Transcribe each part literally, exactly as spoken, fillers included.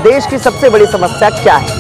देश की सबसे बड़ी समस्या क्या है?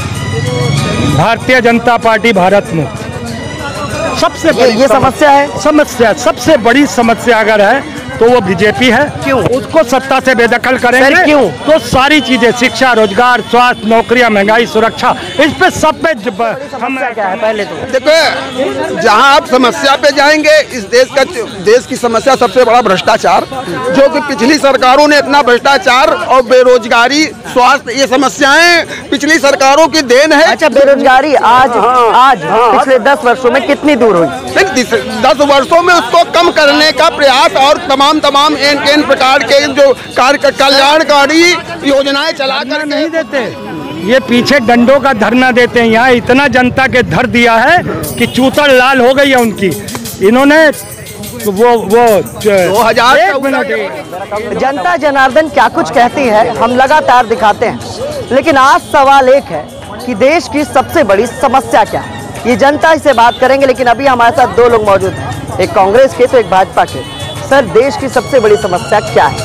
भारतीय जनता पार्टी भारत मुक्त सबसे ये, ये समस्या है। समस्या सबसे बड़ी समस्या अगर है तो वो बीजेपी है। क्यों? उसको सत्ता से बेदखल करेंगे। सर, क्यों? तो सारी चीजें, शिक्षा, रोजगार, स्वास्थ्य, नौकरियां, महंगाई, सुरक्षा, इस पे सब पे हम क्या है? पहले तो देखो, जहां आप समस्या पे जाएंगे, इस देश का देश की समस्या सबसे बड़ा भ्रष्टाचार, जो कि पिछली सरकारों ने इतना भ्रष्टाचार और बेरोजगारी, स्वास्थ्य, ये समस्याएं पिछली सरकारों की देन है। अच्छा, बेरोजगारी आज आज पिछले दस वर्षों में कितनी दूर हुई? दस वर्षों में उसको कम करने का प्रयास और तमाम तमाम एन एन प्रकार के जो कार्य कल्याणकारी योजनाएं चला कर नहीं देते। ये पीछे डंडों का धरना देते हैं। यहाँ इतना जनता के धर दिया है कि चूतर लाल हो गई है उनकी। इन्होंने वो वो दो हजार एक मिनट जनता जनार्दन क्या कुछ कहती है हम लगातार दिखाते हैं, लेकिन आज सवाल एक है कि देश की सबसे बड़ी समस्या क्या है। ये जनता से बात करेंगे, लेकिन अभी हमारे साथ दो लोग मौजूद हैं, एक कांग्रेस के तो एक भाजपा के। सर, देश की सबसे बड़ी समस्या क्या है?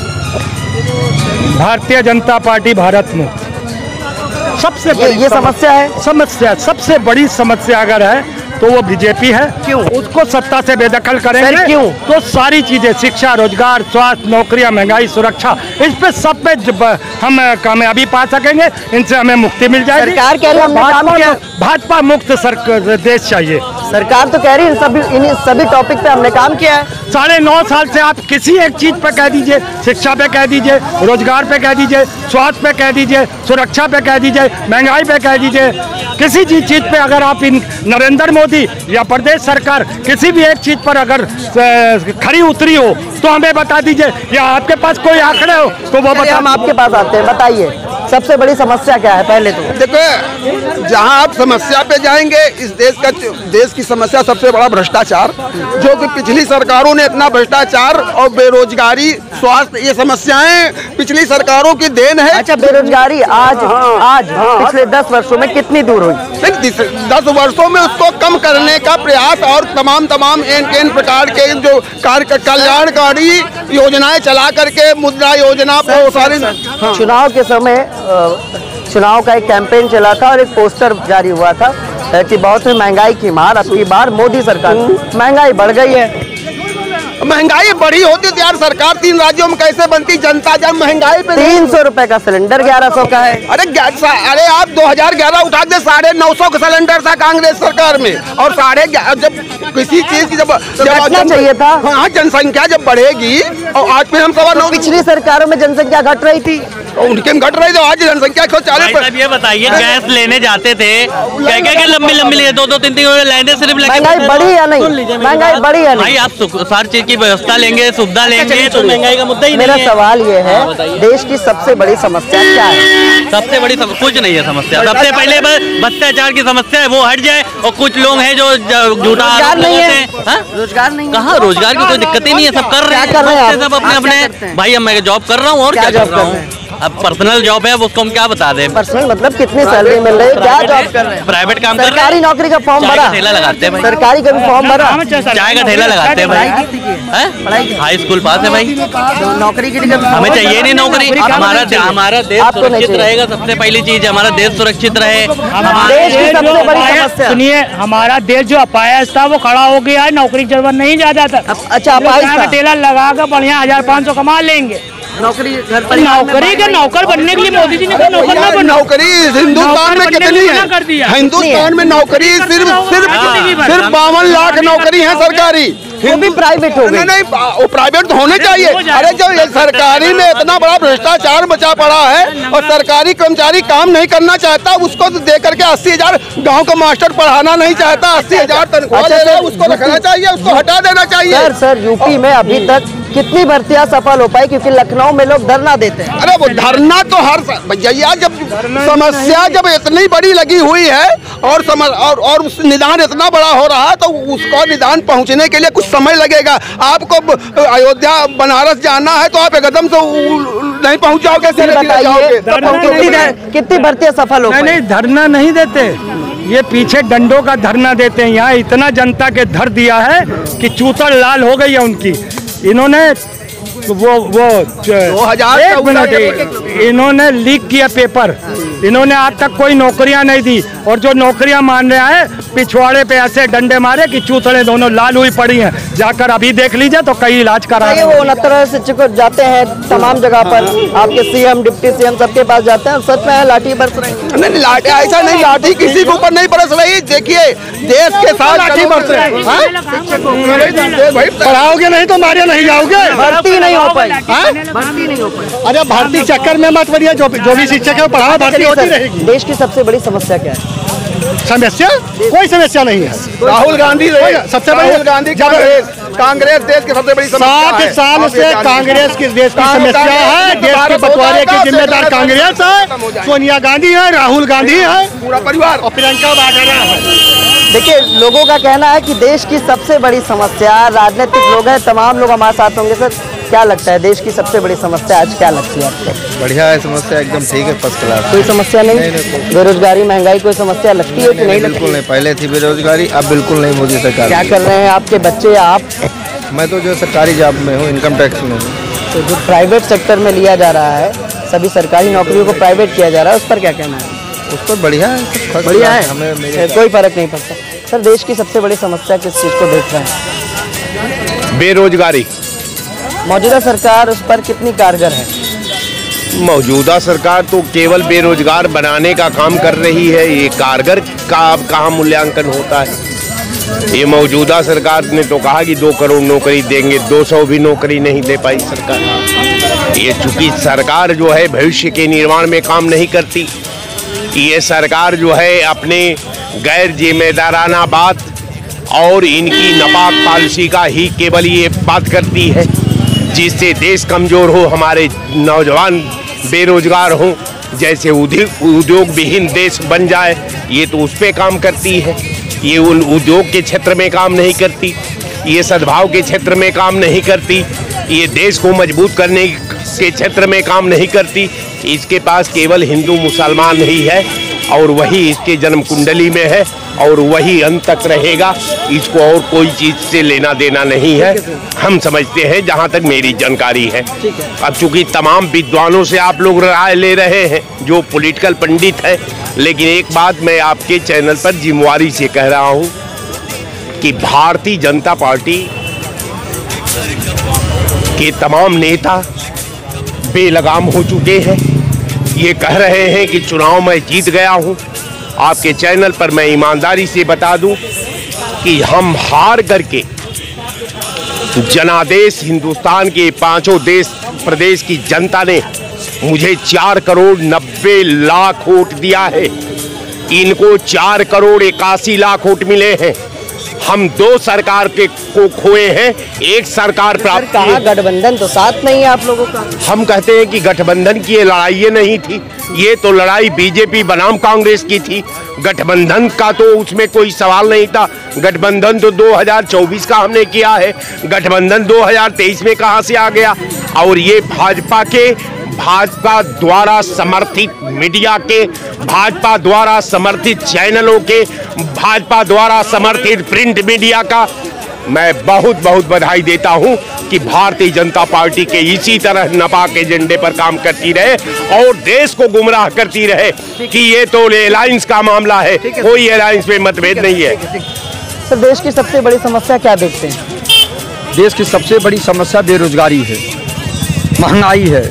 भारतीय जनता पार्टी भारत मुक्त सबसे ये, ये समस्या है। समस्या सबसे बड़ी समस्या अगर है तो वो बीजेपी है। क्यों? उसको सत्ता से बेदखल करेंगे। सर, क्यों? तो सारी चीजें, शिक्षा, रोजगार, स्वास्थ्य, नौकरियां, महंगाई, सुरक्षा, इस पे सब पे हम कामयाबी पा सकेंगे। इनसे हमें मुक्ति मिल जाएगी। सरकार कह रही है हमने काम किया। भाजपा मुक्त सरकार देश चाहिए। सरकार तो कह रही है सभी इन सभी टॉपिक पे हमने काम किया है। साढ़े नौ साल से आप किसी एक चीज पे कह दीजिए, शिक्षा पे कह दीजिए, रोजगार पे कह दीजिए, स्वास्थ्य पे कह दीजिए, सुरक्षा पे कह दीजिए, महंगाई पे कह दीजिए, किसी चीज चीज पे अगर आप इन नरेंद्र मोदी या प्रदेश सरकार किसी भी एक चीज पर अगर खरी उतरी हो तो हमें बता दीजिए, या आपके पास कोई आंकड़े हो तो वो बता। हम आपके पास आते हैं, बताइए सबसे बड़ी समस्या क्या है? पहले तो देखो, जहां आप समस्या पे जाएंगे, इस देश का देश की समस्या सबसे बड़ा भ्रष्टाचार, जो कि पिछली सरकारों ने इतना भ्रष्टाचार और बेरोजगारी, स्वास्थ्य, ये समस्याएं पिछली सरकारों की देन है। अच्छा, बेरोजगारी आज आज पिछले दस वर्षों में कितनी दूर हुई? दस वर्षों में उसको कम करने का प्रयास और तमाम तमाम एन एन प्रकार के जो कार्य कल्याणकारी योजनाएं चला करके, मुद्रा योजना, बहुत सारी। चुनाव के समय चुनाव का एक कैंपेन चला था और एक पोस्टर जारी हुआ था कि बहुत ही महंगाई की मार, अब की बार मोदी सरकार। महंगाई बढ़ गई है। महंगाई बढ़ी होती तो यार सरकार तीन राज्यों में कैसे बनती? जनता जब महंगाई पे तीन सौ रुपए का सिलेंडर ग्यारह सौ का है। अरे अरे आप दो हजार ग्यारह उठा दे, साढ़े नौ सौ का सिलेंडर था कांग्रेस सरकार में, और साढ़े जब किसी चीज की जब जब चाहिए था, हाँ, जनसंख्या जब बढ़ेगी, और आज फिर हम सवा नौ, पिछली सरकारों में जनसंख्या घट रही थी, उनके घट रही तो आज जनसंख्या एक सौ चालीस। ये बताइए, गैस लेने जाते थे, क्या क्या लंबी लंबी दो दो तीन तीन लाइनें सिर्फ। महंगाई बढ़ी या नहीं? महंगाई बढ़ी या नहीं? भाई आप सारी चीज की व्यवस्था लेंगे, सुविधा लेंगे तो महंगाई का मुद्दा ही नहीं है। मेरा सवाल ये है, देश की सबसे बड़ी समस्या क्या है? सबसे बड़ी सम... कुछ नहीं है समस्या। सबसे पहले भ्रष्टाचार की समस्या है, वो हट जाए। और कुछ लोग हैं जो झूठा रोजगार नहीं है। रोजगार नहीं, कहाँ रोजगार की कोई दिक्कत ही नहीं है, सब कर रहे हैं सब अपने अपने। भाई अब मैं जॉब कर रहा हूँ, और क्या कर रहा हूँ, अब पर्सनल जॉब है, उसको हम क्या बता दें? पर्सनल मतलब कितनी सैलरी मिल रही है? क्या जॉब कर रहे हैं? प्राइवेट काम कर रहे हैं। सरकारी नौकरी का फॉर्म भरा? ठेला लगाते हैं भाई। सरकारी का भी फॉर्म भरा? चाय का ठेला लगाते हैं भाई। हाई स्कूल पास है भाई। नौकरी की हमें चाहिए नहीं नौकरी। हमारा हमारा देश सुरक्षित रहेगा, सबसे पहली चीज हमारा देश सुरक्षित रहे। देश की सबसे बड़ी समस्या, सुनिए, हमारा देश जो अपायज था वो खड़ा हो गया है। नौकरी की जरूरत नहीं ज्यादा। अच्छा, अपायज ठेला लगा कर बढ़िया हजार पाँच सौ कमा लेंगे। नौकरी घर पर नौकरी के नौकर बनने के लिए मोदी जी ने कहा नौकर ना बनो। नौकरी हिंदुस्तान में कितनी है? हिंदुस्तान में नौकरी सिर्फ सिर्फ सिर्फ बावन लाख नौकरी है सरकारी। वो भी प्राइवेट हो गई। नहीं, वो प्राइवेट तो होने चाहिए। अरे जो ये सरकारी में इतना बड़ा भ्रष्टाचार मचा पड़ा है और सरकारी कर्मचारी काम नहीं करना चाहता, उसको दे करके अस्सी हजार गाँव का मास्टर पढ़ाना नहीं चाहता, अस्सी हजार तनख्वाह ले रहा है, उसको रखना चाहिए, उसको हटा देना चाहिए। सर सर यूपी में अभी तक कितनी भर्तियां सफल हो पाई? क्योंकि लखनऊ में लोग धरना देते हैं। अरे वो धरना तो हर भैया, जब समस्या जब इतनी बड़ी लगी हुई है और समझ और और निदान इतना बड़ा हो रहा है, तो उसको निदान पहुंचने के लिए कुछ समय लगेगा। आपको अयोध्या बनारस जाना है तो आप एकदम से नहीं पहुंच जाओगे। कितनी भर्तियां सफल हो? नहीं, धरना नहीं देते, ये पीछे डंडों का धरना देते हैं। यहाँ इतना जनता के धर दिया है कि चूतर लाल हो गई है उनकी। इन्होंने वो वो दो हजार एक मिनट, इन्होंने लीक किया पेपर, इन्होंने आज तक कोई नौकरियां नहीं दी, और जो नौकरियां मान रहे हैं पिछवाड़े पे ऐसे डंडे मारे कि चूतड़े दोनों लाल हुई पड़ी हैं। जाकर अभी देख लीजिए तो कई इलाज करा रहे वो उनहत्तर शिक्षक जाते हैं तमाम जगह पर, आपके सीएम डिप्टी सीएम सबके पास जाते हैं, सच में लाठी बरस रही है। नहीं लाठी, ऐसा नहीं, लाठी किसी के ऊपर नहीं बरस रही। देखिए देश के साथ लाठी बरस रही है। पढ़ाओगे नहीं तो मारे नहीं जाओगे, भर्ती नहीं हो पाई, भर्ती नहीं हो पाई। अरे भर्ती चक्कर में मत पड़िए, जो जो भी शिक्षक है पढ़ाओ, भर्ती होती रहेगी। देश की सबसे बड़ी समस्या क्या है? समस्या कोई समस्या नहीं है। राहुल गांधी सबसे बड़ी, राहुल गांधी कांग्रेस कांग्रेस देश की सबसे बड़ी समस्या है। सात साल से कांग्रेस की देश की समस्या है। देश के बंटवारे के जिम्मेदार कांग्रेस है, सोनिया गांधी है, राहुल गांधी है, पूरा परिवार, और प्रियंका वाड्रा है। देखिए लोगों का कहना है कि देश की सबसे बड़ी समस्या, राजनीतिक लोग हैं, तमाम लोग हमारे साथ होंगे। सर क्या लगता है देश की सबसे बड़ी समस्या आज क्या लगती है आपको? बढ़िया है समस्या, एकदम ठीक है, फर्स्ट क्लास। कोई समस्या नहीं, बेरोजगारी महंगाई कोई समस्या लगती है कि नहीं? बिल्कुल नहीं, पहले थी बेरोजगारी, अब बिल्कुल नहीं मोदी सरकार। क्या कर रहे हैं आपके बच्चे? आप? मैं तो जो सरकारी जॉब में हूँ, इनकम टैक्स में हूँ। तो जो प्राइवेट सेक्टर में लिया जा रहा है, सभी सरकारी नौकरियों को प्राइवेट किया जा रहा है, उस पर क्या कहना है? उस पर बढ़िया है, बढ़िया है, हमें कोई फर्क नहीं पड़ता। सर देश की सबसे बड़ी समस्या किस चीज़ को देख रहे हैं? बेरोजगारी। मौजूदा सरकार उस पर कितनी कारगर है? मौजूदा सरकार तो केवल बेरोजगार बनाने का काम कर रही है, ये कारगर का कहाँ मूल्यांकन होता है। ये मौजूदा सरकार ने तो कहा कि दो करोड़ नौकरी देंगे, दो सौ भी नौकरी नहीं दे पाई सरकार। ये चूंकि सरकार जो है भविष्य के निर्माण में काम नहीं करती, ये सरकार जो है अपने गैर जिम्मेदाराना बात और इनकी नापाक पॉलिसी का ही केवल ये बात करती है, जिससे देश कमजोर हो, हमारे नौजवान बेरोजगार हों, जैसे उद्योग उद्योग विहीन देश बन जाए, ये तो उस पर काम करती है। ये उन उद्योग के क्षेत्र में काम नहीं करती, ये सद्भाव के क्षेत्र में काम नहीं करती, ये देश को मजबूत करने के क्षेत्र में काम नहीं करती। इसके पास केवल हिंदू मुसलमान ही है, और वही इसके जन्म कुंडली में है, और वही अंत तक रहेगा। इसको और कोई चीज से लेना देना नहीं है, हम समझते हैं, जहां तक मेरी जानकारी है। अब चूंकि तमाम विद्वानों से आप लोग राय ले रहे हैं, जो पॉलिटिकल पंडित है, लेकिन एक बात मैं आपके चैनल पर जिम्मेवारी से कह रहा हूं कि भारतीय जनता पार्टी के तमाम नेता बेलगाम हो चुके हैं। ये कह रहे हैं कि चुनाव में जीत गया हूं। आपके चैनल पर मैं ईमानदारी से बता दूं कि हम हार करके जनादेश हिंदुस्तान के पांचों देश प्रदेश की जनता ने मुझे चार करोड़ नब्बे लाख वोट दिया है, इनको चार करोड़ इक्यासी लाख वोट मिले हैं। हम दो सरकार के को खोए हैं, एक सरकार प्राप्त की। कहा गठबंधन तो साथ नहीं है आप लोगों का। हम कहते हैं कि गठबंधन की ये लड़ाई ये नहीं थी, ये तो लड़ाई बीजेपी बनाम कांग्रेस की थी। गठबंधन का तो उसमें कोई सवाल नहीं था। गठबंधन तो दो हज़ार चौबीस का हमने किया है, गठबंधन दो हज़ार तेईस में कहां से आ गया? और ये भाजपा के भाजपा द्वारा समर्थित मीडिया के, भाजपा द्वारा समर्थित चैनलों के, भाजपा द्वारा समर्थित प्रिंट मीडिया का मैं बहुत बहुत बधाई देता हूं कि भारतीय जनता पार्टी के इसी तरह नापाक एजेंडे पर काम करती रहे और देश को गुमराह करती रहे कि ये तो एलायंस का मामला है, कोई एलायंस में मतभेद नहीं है। सर देश की सबसे बड़ी समस्या क्या देखते हैं? देश की सबसे बड़ी समस्या बेरोजगारी है, महंगाई है,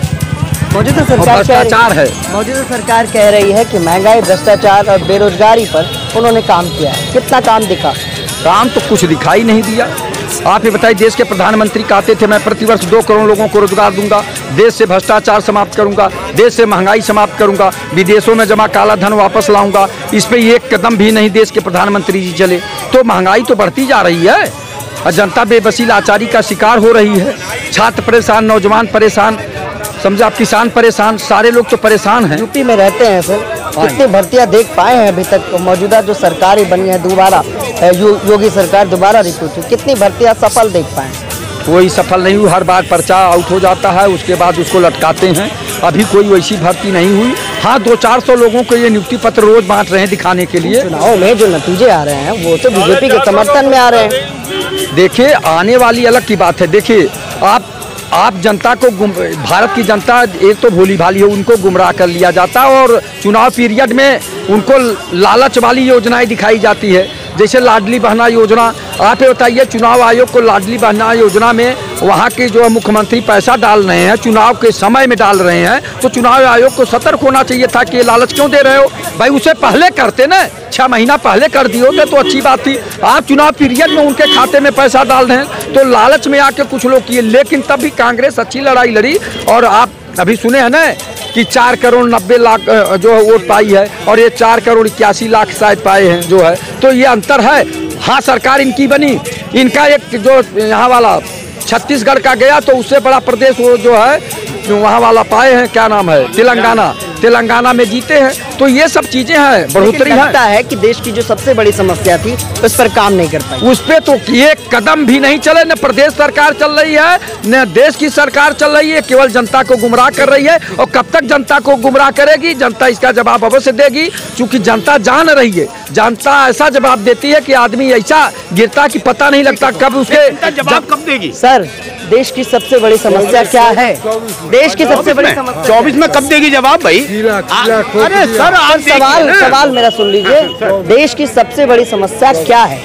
मौजूदा सरकार भ्रष्टाचार है। मौजूदा सरकार कह रही है कि महंगाई, भ्रष्टाचार और बेरोजगारी पर उन्होंने काम किया है। कितना काम दिखा? काम तो कुछ दिखाई नहीं दिया। आप ये बताइए, देश के प्रधानमंत्री कहते थे मैं प्रतिवर्ष दो करोड़ लोगों को रोजगार दूंगा, देश से भ्रष्टाचार समाप्त करूंगा, देश से महंगाई समाप्त करूंगा, विदेशों में जमा काला धन वापस लाऊंगा। इस पे एक कदम भी नहीं देश के प्रधानमंत्री जी चले। तो महंगाई तो बढ़ती जा रही है और जनता बेबसी लाचारी का शिकार हो रही है। छात्र परेशान, नौजवान परेशान, समझे आप, किसान परेशान, सारे लोग तो परेशान हैं। यूपी में रहते हैं सर, कितनी भर्तियां देख पाए हैं अभी तक? मौजूदा जो सरकार ही बनी है दोबारा, यो, योगी सरकार दोबारा रिक्रूट हुई, कितनी भर्तियां सफल देख पाए? कोई सफल नहीं हुई, हर बार पर्चा आउट हो जाता है, उसके बाद उसको लटकाते हैं। अभी कोई वैसी भर्ती नहीं हुई। हाँ, दो चार सौ लोगों को ये नियुक्ति पत्र रोज बांट रहे हैं दिखाने के लिए। चुनाव में जो नतीजे आ रहे हैं वो तो बीजेपी के समर्थन में आ रहे हैं। देखिए, आने वाली अलग की बात है। देखिए, आप आप जनता को गुम भारत की जनता एक तो भोली भाली है, उनको गुमराह कर लिया जाता है और चुनाव पीरियड में उनको लालच वाली योजनाएं दिखाई जाती है, जैसे लाडली बहना योजना। आप ये बताइए, चुनाव आयोग को लाडली बहना योजना में वहाँ के जो मुख्यमंत्री पैसा डाल रहे हैं, चुनाव के समय में डाल रहे हैं, तो चुनाव आयोग को सतर्क होना चाहिए था कि ये लालच क्यों दे रहे हो भाई। उसे पहले करते ना, छः महीना पहले कर दिए होते तो अच्छी बात थी। आप चुनाव पीरियड में उनके खाते में पैसा डाल रहे हैं, तो लालच में आके कुछ लोग किए। लेकिन तब भी कांग्रेस अच्छी लड़ाई लड़ी और आप अभी सुने हैं ना कि चार करोड़ नब्बे लाख जो है वोट पाई है और ये चार करोड़ इक्यासी लाख शायद पाए हैं जो है, तो ये अंतर है। हाँ, सरकार इनकी बनी, इनका एक जो यहाँ वाला छत्तीसगढ़ का गया तो उससे बड़ा प्रदेश वो जो है वहाँ वाला पाए हैं, क्या नाम है, तेलंगाना। तेलंगाना में जीते हैं, तो ये सब चीजें हैं, बढ़ोतरी लगता है कि देश की जो सबसे बड़ी समस्या थी उस पर काम नहीं कर पाई। उस पर तो एक कदम भी नहीं चले, न प्रदेश सरकार चल रही है न देश की सरकार चल रही है, केवल जनता को गुमराह कर रही है। और कब तक जनता को गुमराह करेगी, जनता इसका जवाब अवश्य देगी, क्योंकि जनता जान रही है। जनता ऐसा जवाब देती है कि आदमी ऐसा गिरता कि पता नहीं लगता कब उसके जवाब कब देगी। सर, देश की सबसे बड़ी समस्या क्या है? देश की सबसे बड़ी समस्या चौबीस में कब देगी जवाब भाई? अरे सर, आप सवाल सवाल मेरा सुन लीजिए, देश की सबसे बड़ी समस्या क्या है?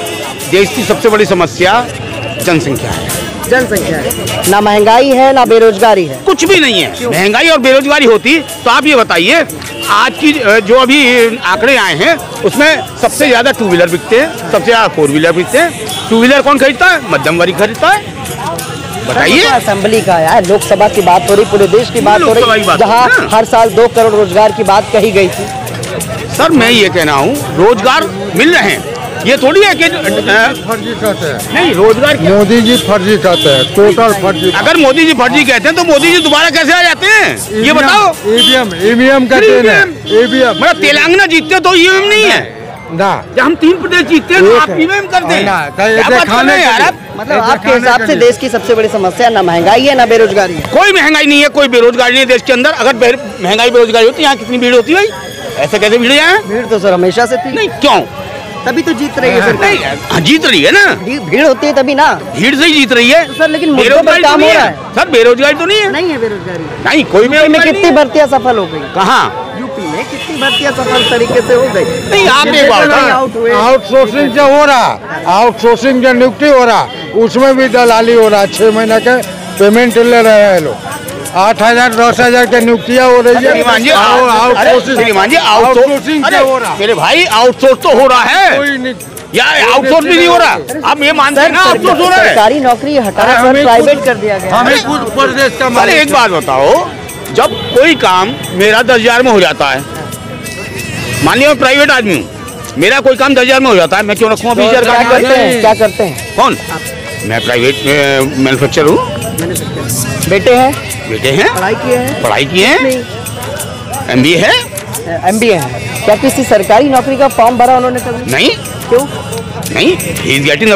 देश की सबसे बड़ी समस्या जनसंख्या है। जनसंख्या है, ना महंगाई है ना बेरोजगारी है। कुछ भी नहीं है। महंगाई और बेरोजगारी होती तो आप ये बताइए, आज की जो अभी आंकड़े आए हैं उसमें सबसे ज्यादा टू व्हीलर बिकते हैं, सबसे ज्यादा फोर व्हीलर बिकते हैं। टू व्हीलर कौन खरीदता है? मध्यम वर्ग खरीदता है। बताइए, असेंबली का है, लोकसभा की बात हो रही, पूरे देश की बात हो रही, जहाँ हर साल दो करोड़ रोजगार की बात कही गई थी। सर, मैं ये कहना हूँ, रोजगार मिल रहे हैं, ये थोड़ी है कि फर्जी कहते हैं। नहीं, रोजगार मोदी जी फर्जी कहते हैं, टोटल फर्जी। अगर मोदी जी फर्जी कहते हैं तो मोदी जी दोबारा कैसे आ जाते हैं, ये बताओ। ईवीएम ईवीएम का ईवीएम मतलब तेलंगाना जीतते तो ईवीएम नहीं है ना, जब हम तीन प्रदेश जीतते हैं तो आप ईवीएम करते हैं। मतलब आपके हिसाब से देश की सबसे बड़ी समस्या ना महंगाई है ना बेरोजगारी है? कोई महंगाई नहीं है, कोई बेरोजगारी नहीं है देश के अंदर। अगर महंगाई बेरोजगारी होती यहाँ कितनी भीड़ होती है भाई? ऐसे कैसे भीड़ यहाँ? भीड़ तो सर हमेशा से थी। नहीं, क्यों? तभी तो जीत रही है सर। नहीं, हाँ, जीत रही है ना, भीड़ होती है तभी ना, भीड़ से ही जीत रही है। तो सर लेकिन मुद्दों पर काम हो रहा है। सर, बेरोजगारी तो नहीं है। नहीं है बेरोजगारी, नहीं, कोई में कितनी भर्तियां सफल हो गई? कहाँ? यूपी में कितनी भर्तियां सफल तरीके से हो गई? नहीं, आप एक बात, आउटसोर्सिंग जो हो रहा, आउटसोर्सिंग जो नियुक्ति हो रहा, उसमें भी दलाली हो रहा। छह महीने के पेमेंट ले रहे हैं लोग, आठ हजार दस हजार की नियुक्तियाँ हो रही है। आउटसोर्सिंग हो रहा मेरे भाई, आउटसोर्स तो हो रहा है या आउटसोर्स भी नहीं हो रहा। आप ये मानते हैं ना आउटसोर्स हो रहा है? सरकारी नौकरी हटा कर प्राइवेट कर दिया गया। हमें खुद प्रदेश का। अरे एक बात बताओ, जब कोई काम मेरा दस हजार में हो जाता है, मान लिया मैं प्राइवेट आदमी हूँ, मेरा कोई काम दस हजार में हो जाता है, मैं क्यों रखूँ बीस हजार का? क्या करते हैं? क्या करते हैं? कौन? मैं प्राइवेट मैन्युफैक्चर हूँ। बेटे हैं? बेटे हैं। पढ़ाई किए हैं? पढ़ाई किए हैं। एम बी ए है। एम बी ए है। क्या किसी सरकारी नौकरी का फॉर्म भरा उन्होंने कभी? नहीं। क्यों नहीं? He is getting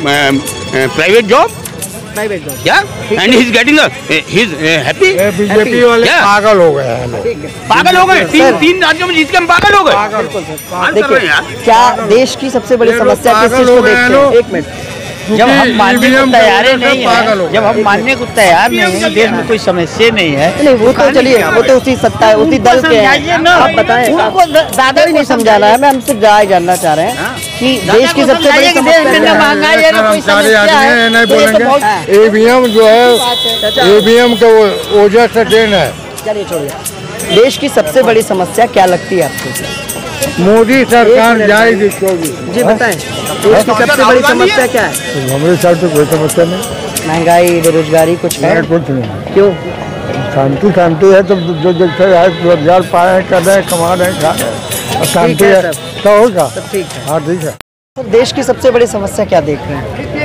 private job. Private job क्या? And he is getting he is happy. BJP वाले पागल हो गए हैं। पागल हो गए। तीन तीन राज्यों में जीत के हम पागल हो गए। देखिए, क्या देश की सबसे बड़ी समस्या किस चीज को देखते हैं? एक मिनट, जब हम मानने को तैयार नहीं है, जब हम मानने को तैयार नहीं है, देश में कोई समस्या नहीं है। नहीं, वो तो चलिए, वो तो उसी सत्ता है, उसी दल के हैं। आप बताएं, उनको दादा ही नहीं समझाना है, मैं हमसे राय जानना चाह रहे हैं कि देश की सबसे बड़ी समस्या महंगाई है, कोई समस्या है नहीं बोलेंगे। ईवीएम जो है, ईवीएम के वजह से देन है। चलिए छोड़िए, देश की सबसे बड़ी समस्या क्या लगती है आपको? मोदी सरकार जाएगी चौबीस। जी बताएं, देश की सबसे बड़ी समस्या क्या है? हमारे साथ तो कोई समस्या नहीं। महंगाई बेरोजगारी कुछ है? कुछ नहीं। क्यों? शांति शांति है तो जो जैसे रोजगार पाए, कर रहे हैं, कमा रहे हैं, खा रहे हैं, शांति है तो होगा। ठीक है, हाँ ठीक है। तो देश की सबसे बड़ी समस्या क्या देख रहे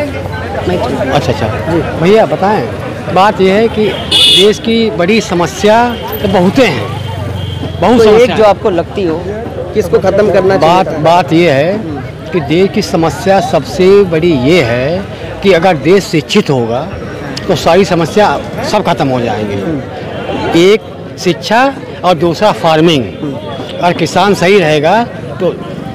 हैं? अच्छा अच्छा जी भैया बताएं, बात यह है कि देश की बड़ी समस्या तो बहुत हैं, बहुत तो समस्या एक जो आपको लगती हो किसको खत्म करना चाहिए? बात बात यह है कि देश की समस्या सबसे बड़ी ये है कि अगर देश शिक्षित होगा तो सारी समस्या सब खत्म हो जाएंगी। एक शिक्षा और दूसरा फार्मिंग। अगर किसान सही रहेगा तो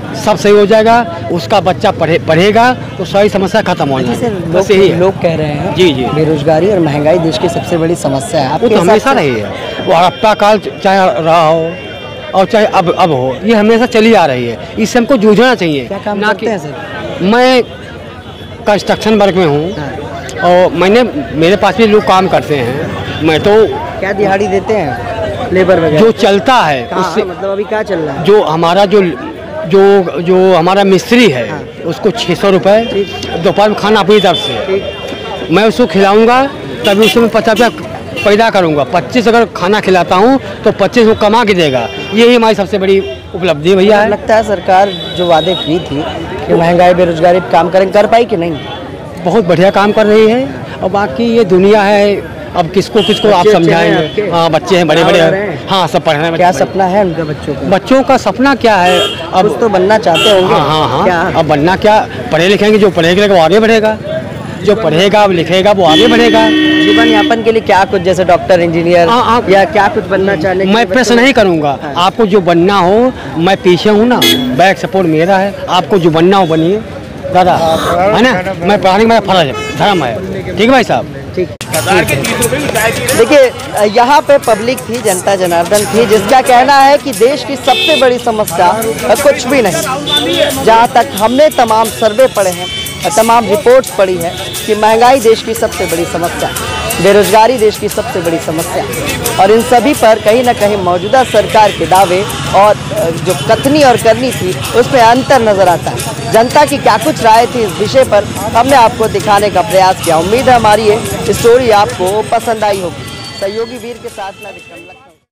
सब सही हो जाएगा, उसका बच्चा पढ़े पढ़ेगा तो सारी समस्या खत्म हो जैसे जाएगी। लोग, बस यही है। लोग कह रहे हैं जी जी बेरोजगारी और महंगाई देश की सबसे बड़ी समस्या है। वो आपके तो हिसाब हमेशा से- रही है, वो हड़प्पा काल चाहे रहा हो और चाहे अब अब हो, ये हमेशा चली आ रही है। इससे हमको जूझना चाहिए। क्या काम ना करते कि हैं सर? मैं कंस्ट्रक्शन वर्क में हूँ हाँ। और मैंने मेरे पास भी लोग काम करते हैं। मैं तो क्या दिहाड़ी देते हैं लेबर वगैरह? जो चलता है कहाँ? उससे मतलब अभी क्या चल रहा है? जो हमारा जो जो जो हमारा मिस्त्री है हाँ। उसको छः सौ रुपये ठीक। दोपहर में खाना अपनी तरफ से ठीक। मैं उसको खिलाऊंगा तभी उससे मैं पचास रुपया पैदा करूंगा। पच्चीस अगर खाना खिलाता हूँ तो पच्चीस वो कमा के देगा। यही हमारी सबसे बड़ी उपलब्धि भैया है। लगता है सरकार जो वादे की थी कि महंगाई बेरोजगारी पे काम करें, कर पाई कि नहीं? बहुत बढ़िया काम कर रही है। और बाकी ये दुनिया है, अब किसको किसको आप बच्चे अच्छे हैं समझाएंगे। आपके? हाँ बच्चे हैं बड़े बड़े पढ़ रहे हैं? हाँ सब पढ़ रहे हैं। क्या सपना है उनका बच्चों का? बच्चों का सपना क्या है? अब कुछ तो बनना चाहते होंगे। हाँ हाँ हाँ क्या? अब बनना क्या, पढ़े लिखेंगे, जो पढ़ेगा वो आगे बढ़ेगा, जो पढ़ेगा लिखेगा वो आगे बढ़ेगा। जीवन यापन के लिए क्या कुछ, जैसे डॉक्टर, इंजीनियर हाँ, हाँ। या क्या कुछ बनना चाहने के मैं लिए प्रश्न बच्चों- नहीं करूंगा। हाँ। आपको जो बनना हो, मैं पीछे हूँ ना, बैक सपोर्ट मेरा है। आपको जो बनना हो बनिए दादा, है ना। मैं पढ़ाने का मेरा फर्ज है, धर्म है। ठीक है भाई साहब। ठीक। देखिए यहाँ पे पब्लिक थी, जनता जनार्दन थी, जिसका कहना है कि देश की सबसे बड़ी समस्या कुछ भी नहीं। जहाँ तक हमने तमाम सर्वे पढ़े हैं, तमाम रिपोर्ट्स पढ़ी है कि महंगाई देश की सबसे बड़ी समस्या, बेरोजगारी देश की सबसे बड़ी समस्या, और इन सभी पर कहीं ना कहीं मौजूदा सरकार के दावे और जो कथनी और करनी थी उसमें अंतर नजर आता है। जनता की क्या कुछ राय थी इस विषय पर हमने आपको दिखाने का प्रयास किया। उम्मीद है हमारी ये स्टोरी आपको पसंद आई होगी। सहयोगी वीर के साथ मैं विक्रम।